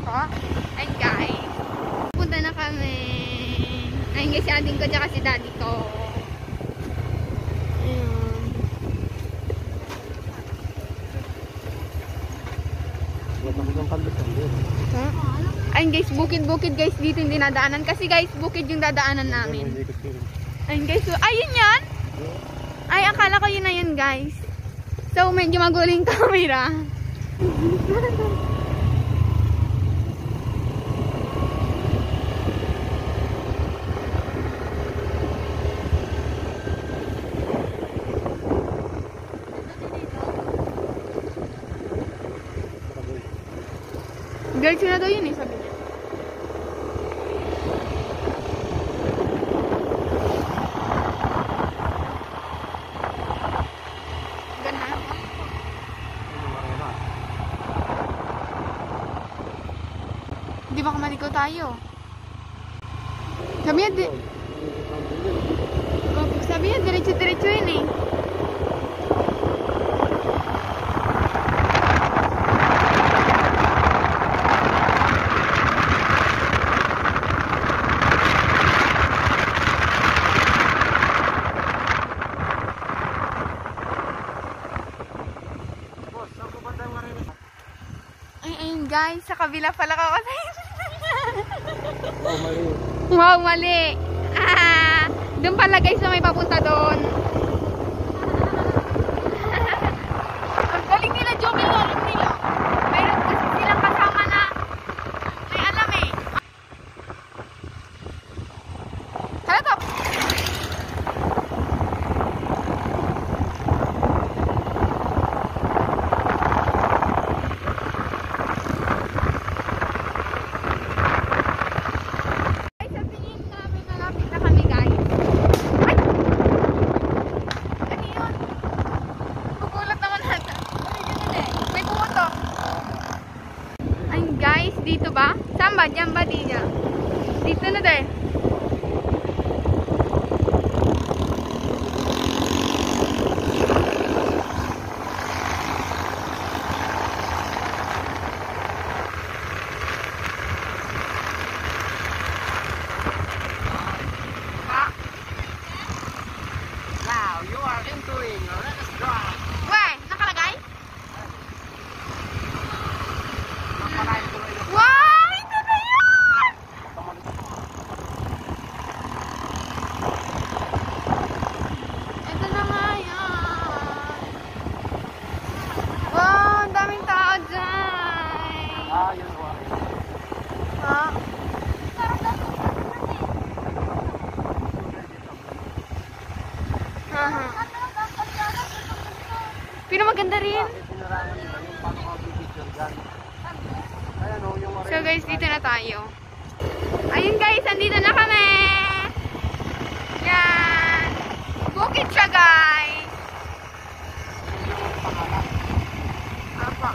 po. Ayun guys. Punta na kami. Ayun guys, si ating ko tsaka si daddy ko. Ayun. Ha? Ayun guys, bukid-bukid guys dito yung dinadaanan. Kasi guys, bukid yung dadaanan namin. Ayun guys, so, ayun yan. Ay, akala ko yun na yun guys. So, medyo maguling camera. Girls na daw yun eh, sabi niya. Ganahan ka? Di ba kamaligaw tayo? Sabi niya, sabi niya, diretso-diretso yun eh. Ayun guys, sa kabila pala ka kasi. Oh, mali. Wow, mali. Doon pala guys na may papunta doon. Ang galing nila, Jomel, alam nila. Mayroon kasi silang kasama na may alam eh. Hala to. Dito ba? Saan ba? Diyan ba? Dito na din. Wow, you are entering. Let us drive. Weh, nakalagay? Napalain ko rin. Wow! Ito na yan! Ito na nga yan. Wow, ang daming tao dyan. Ah, yun ko. Ha? Haha. Pero maganda rin. Pinarangan nila yung paano ka bibigyan dyan. Ayan o, yung So guys, dito na tayo. Ayun guys, andito na kami. Yan. Bukid siya guys. Apa.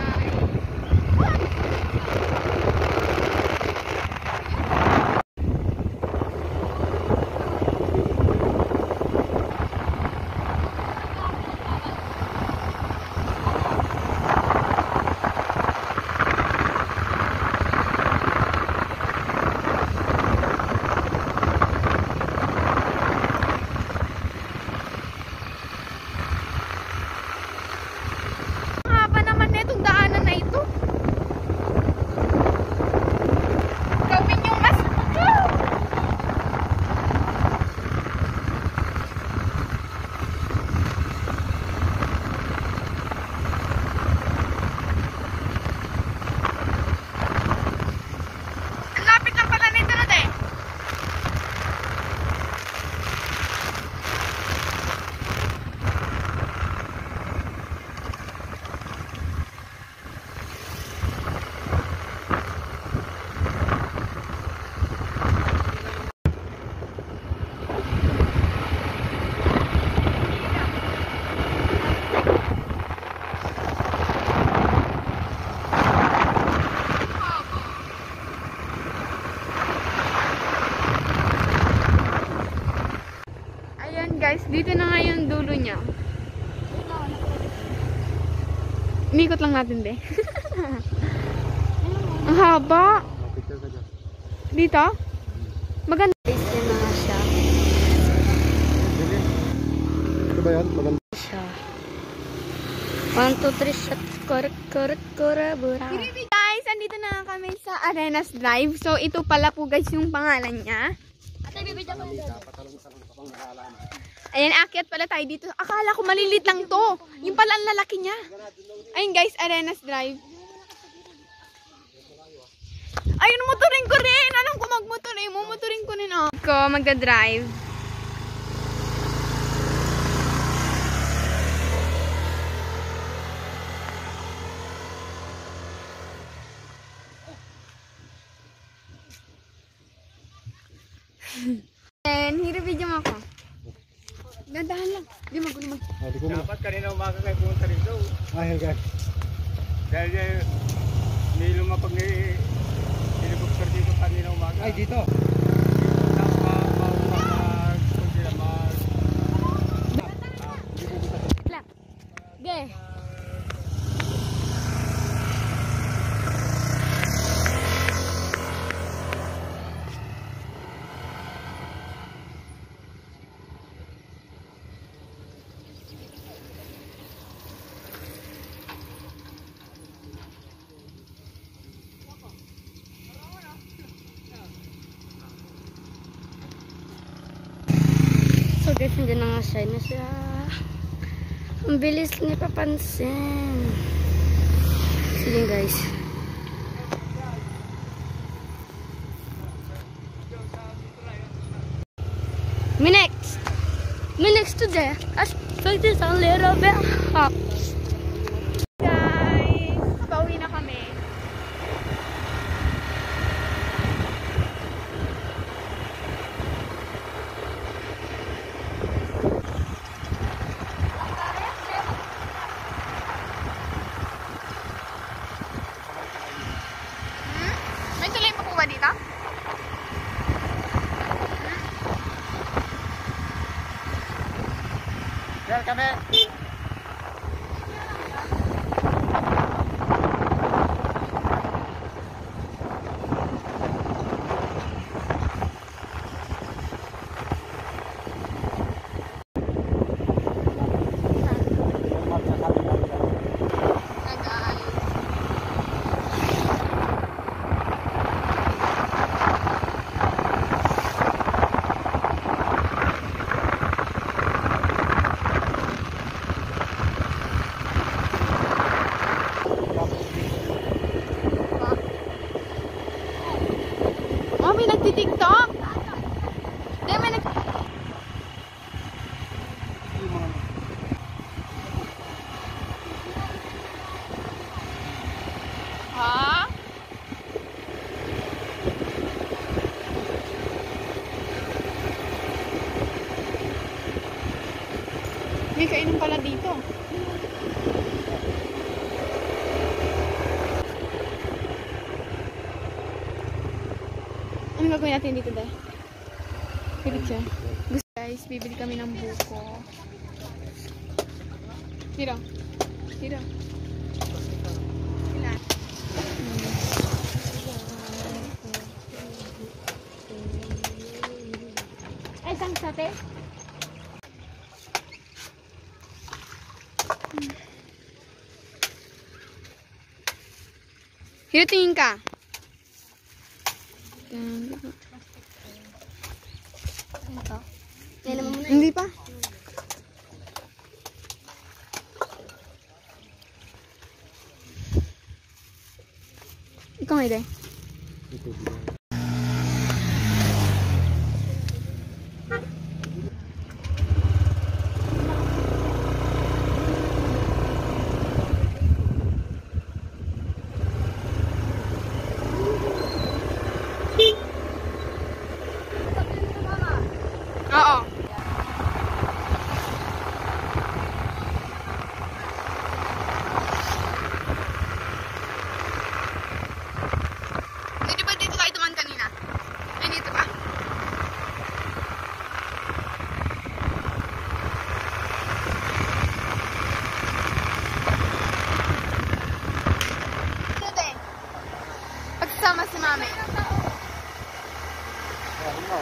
guys, dito na nga yung dulo niya. Umikot lang natin, be. Ang haba. Picture ka dyan. Dito? Maganda. Guys, yan na nga siya. Bili. Ito ba yan? Maganda. Siya. 1, 2, 3, shot. Kura. Guys, andito na kami sa Arenas Drive. So, ito pala po guys yung pangalan niya. Ayan, akyat pala tayo dito. Akala ko malilit lang to. Yung pala ang lalaki niya. Ayun guys, Arenas Drive. Ayun, motorin ko rin. Alam ko magmotorin. Mumotorin ko rin oh. Ko, magdadrive. And, hiri-video mo ako. Dandahan lang. Di magulo mag... Dapat kanina umaga kayo pumunta rito. Ay, guys. Dahil may lumapag ni Nilibugser dito kanina umaga. Ay, dito? Ge. So guys, hindi na nga siya. Ang bilis ni papansin. Sige guys. Minix today. I expect this a little bit hot. Guys, pauwi na kami. May tuloy pa po ba dito? Yan kami. Oh, may nagti-TikTok. Di, may nag... Ha? May kainan pala dito. Ano gagawin natin dito, Day? Picture. Guys, bibili kami ng buko. Dito. Dito. Ilan? Ay, isang sate? Dito tingin ka. Ito. Yan naman muna. Hindi pa. Ikaw nga, Day. Oo. Di ba dito tayo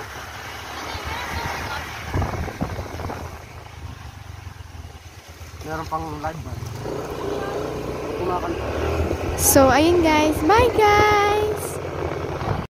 Meron pang live ba? Kumakanta. So, ayun guys. Bye guys!